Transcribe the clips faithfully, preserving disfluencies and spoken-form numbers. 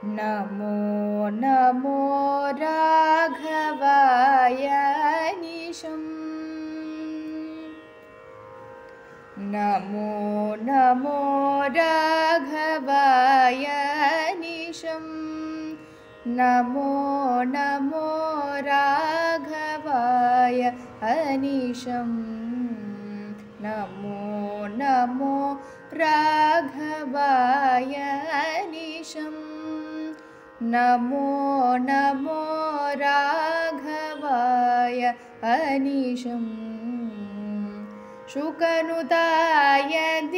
नमो नमो राघवाय अनिशम् नमो नमो राघवाय अनिशम् नमो नमो राघवाय अनिशम् नमो नमो राघवाय अनिशम् नमो नमो राघवाय अनिशम् शुकनुताय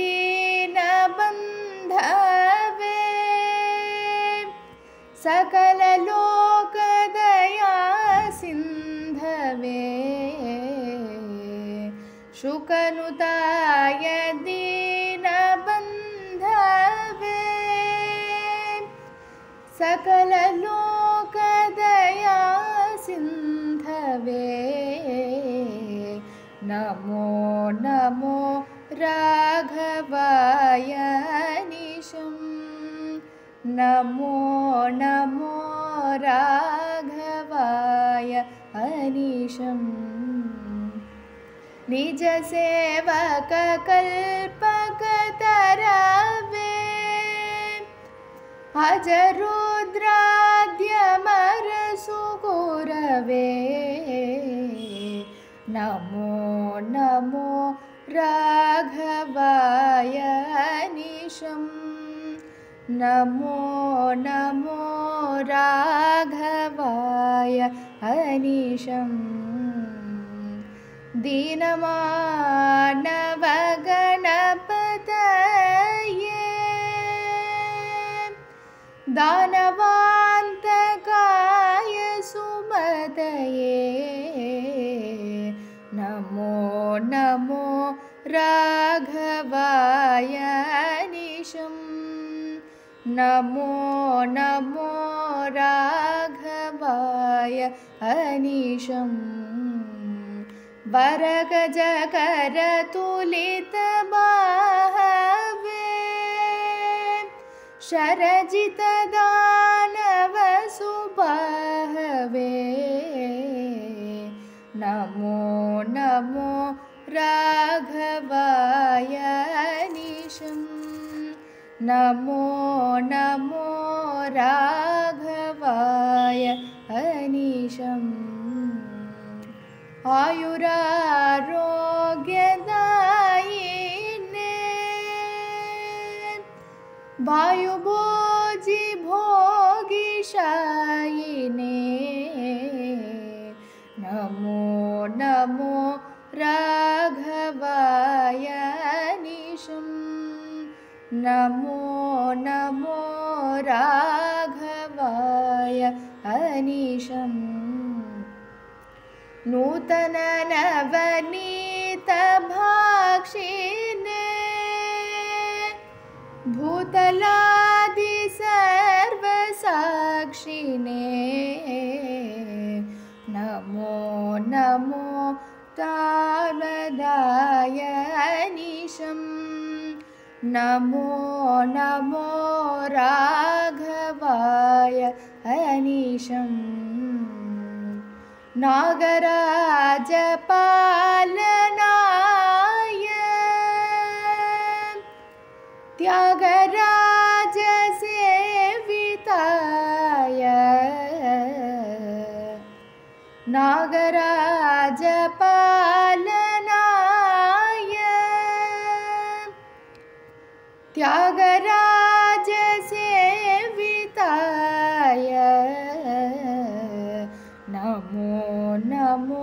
दीनबन्धवे सकललोकदया सिन्धवे शुकनुताय दीनबन्धवे सकललोकदया सिन्धवे नमो नमो राघवाय अनिशम् नमो नमो राघवाय अनिशम् निज सेवक कल्पकतरवे अजरुद्राद्यमरसुगुरवे नमो नमो राघवाय अनिशम् नमो नमो राघवाय अनिशम् दीनमानवगणपतये दानवान्तकाय सुमतये नमो नमो राघवाय अनिशम् नमो नमो राघवाय अनिशम् वरगजकरतुलितबाहवे शरजितदानवसुबाहवे नमो नमो राघवाय अनिशम् नमो नमो राघवाय अनिशम् आयुरारोग्यदायिने वायुभोजिभोगिशायिने नमो नमो राघवाय अनिशम् नमो नमो राघवाय अनिशम् नूतन नवनीत भाक्षिणे भूतलादि सर्वसाक्षिणे नमो नमो तावदाय अनिशम् नमो नमो राघवाय अनिशम् नागराजपालनाय त्यागराजसेविताय नागराजपालनाय त्यागराजसेविताय नमो नमो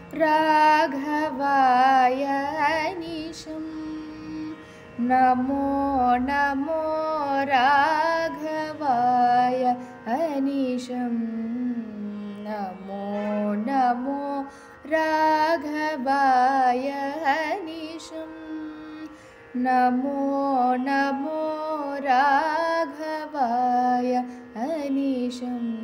राघवाय अनिशम् नमो नमो राघवाय अनिशम् नमो नमो राघवाय अनिशम् नमो नमो राघवाय अनिशम्।